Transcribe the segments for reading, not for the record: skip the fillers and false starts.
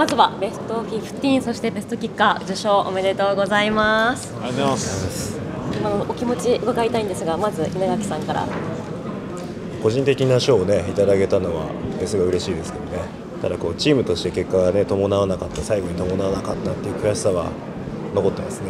まずはベスト15、そしてベストキッカー受賞おめでとうございます。 ありがとうございます。 お気持ち伺いたいんですが、まず稲垣さんから。 個人的な賞をねいただけたのはすごい嬉しいですけどね。ただこうチームとして結果がね伴わなかった、最後に伴わなかったっていう悔しさは残ってますね。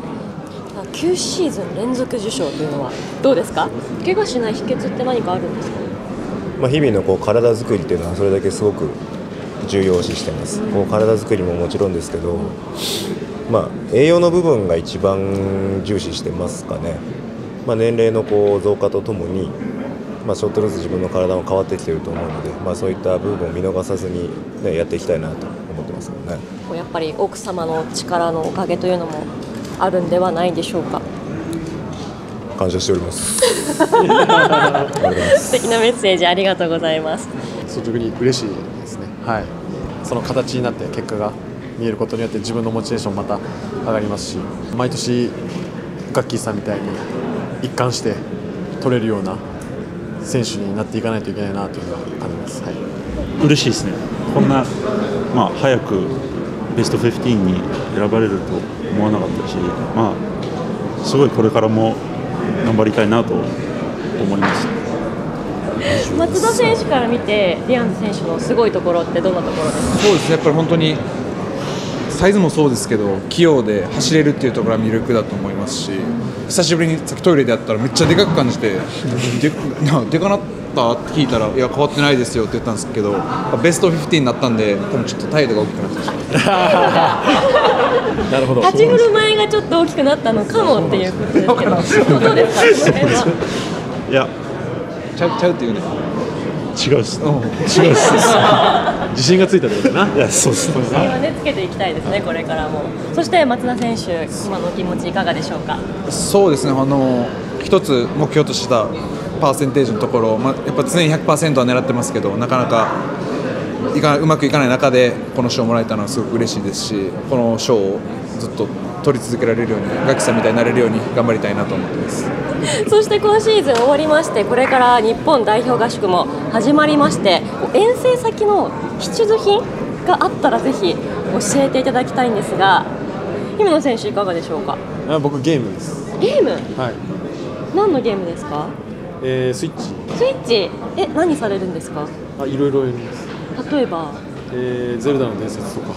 9シーズン連続受賞というのはどうですか？怪我しない秘訣って何かあるんですか？ 日々のこう体作りっていうのはそれだけすごく重要視してます。こう体作りももちろんですけど、栄養の部分が一番重視してますかね。年齢のこう増加とともに、ちょっとずつ自分の体も変わってきていると思うので、そういった部分を見逃さずに、やっていきたいなと思ってますけどね。 やっぱり奥様の力のおかげというのもあるんではないでしょうか？ 感謝しております。 素敵なメッセージありがとうございます。 率直に嬉しいですね。はい。その形になって結果が見えることによって自分のモチベーションもまた上がりますし、毎年ガッキーさんみたいに一貫して取れるような選手になっていかないといけないなというのは感じます。はい。 嬉しいですね。こんな早くベスト15に選ばれると思わなかったし、すごいこれからも頑張りたいなと思います。 松田選手から見てディアンズ選手のすごいところってどんなところですか？ そうですね、やっぱり本当にサイズもそうですけど器用で走れるっていうところが魅力だと思いますし、久しぶりにさっきトイレでやったらめっちゃでかく感じてでかなったって聞いたらいや変わってないですよって言ったんですけど、ベスト15になったんで多分ちょっと態度が大きくなってましたなるほど。 立ち振る舞いがちょっと大きくなったのかもっていうことですけど、どうですか？その辺は。 いや、 ちゃうっていうね。 違うっす。違うっす。 自信がついたってことだな。 いや、そうですね。 自信はねつけていきたいですね、これからも。そして松田選手、今のお気持ちいかがでしょうか？ そうですね、一つ目標としたパーセンテージのところ、やっぱ常に 100% は狙ってますけど、なかなかうまくいかない中でこの賞をもらえたのはすごく嬉しいですし、この賞をずっと取り続けられるように、ガキさんみたいになれるように頑張りたいなと思ってます。 そして今シーズン終わりまして、これから日本代表合宿も始まりまして、遠征先の必需品があったらぜひ教えていただきたいんですが、姫野選手いかがでしょうか？ 僕ゲームです。 ゲーム？ はい。 何のゲームですか？ スイッチ。 スイッチ？何されるんですか？ いろいろやります。 例えば？ ゼルダの伝説とか。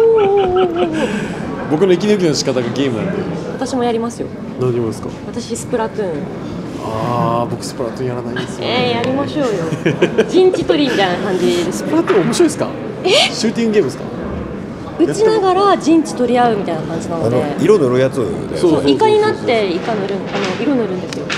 僕の息抜きの仕方がゲームなんで。 私もやりますよ。 何でもですか？ 私スプラトゥーン。 僕スプラトゥーンやらないんですよ。 やりましょうよ。陣地取りみたいな感じで。 スプラトゥーン面白いですか？シューティングゲームですか？ 打ちながら陣地取り合うみたいな感じなので。 色塗るやつで。 そう、イカになってイカ塗る、色塗るんですよ。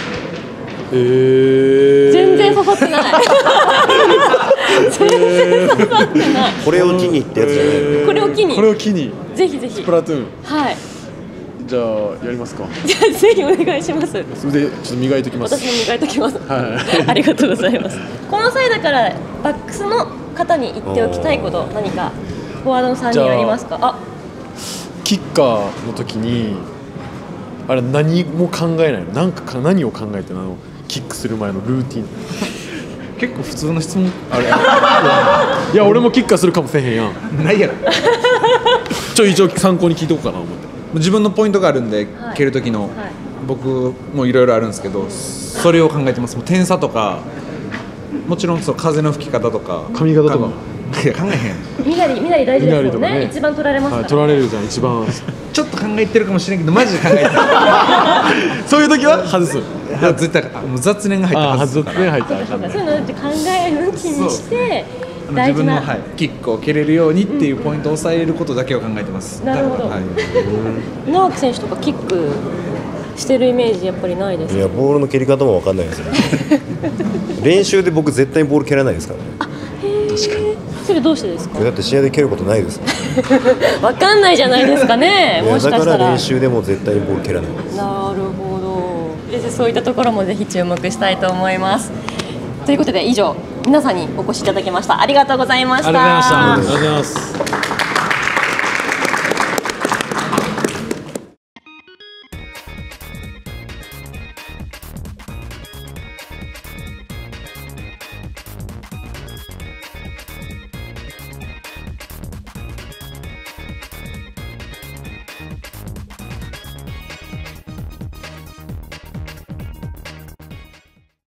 全然刺さってない。全然刺さってない。 これを機にってやつじゃない。 これを機に。 これを機に。 ぜひぜひ。 スプラトゥーン。 はい。 じゃあやりますか。 じゃあぜひお願いします。 それでちょっと磨いておきます。 私も磨いておきます。 はい。 ありがとうございます。この際だからバックスの方に言っておきたいこと、何かフォワードさんにありますか？ キッカーの時にあれ何も考えないの？何を考えてキックする前のルーティン。 結構普通の質問あれ。 いや俺もキッカーするかもせえへんやん。 ないやろ。 一応参考に聞いておこうかな思って。 自分のポイントがあるんで、蹴る時の、僕もいろいろあるんですけど、それを考えてます。もう点差とか、もちろん風の吹き方とか、 髪型とか。 いや考えへん。 身なり大事ですよね。一番取られますから。 取られるじゃん一番。 ちょっと考えてるかもしれんけどマジで考えてる。 そういう時は外す。 絶対もう雑念が入ったはず。 雑念入った。 そういうの考え抜きにして。 自分のキックを蹴れるようにっていうポイントを抑えることだけを考えてます。 なるほど。稲垣選手とかキックしてるイメージやっぱりないですか？ いやボールの蹴り方も分かんないですよ。練習で僕絶対にボール蹴らないですからね。 確かに。それどうしてですか？ だって試合で蹴ることないですもん。 分かんないじゃないですかね。もしかしたら。 だから練習でも絶対にボール蹴らない。 なるほど。そういったところもぜひ注目したいと思います。ということで以上皆さんにお越しいただきました。ありがとうございました。 ありがとうございました。ありがとうございます。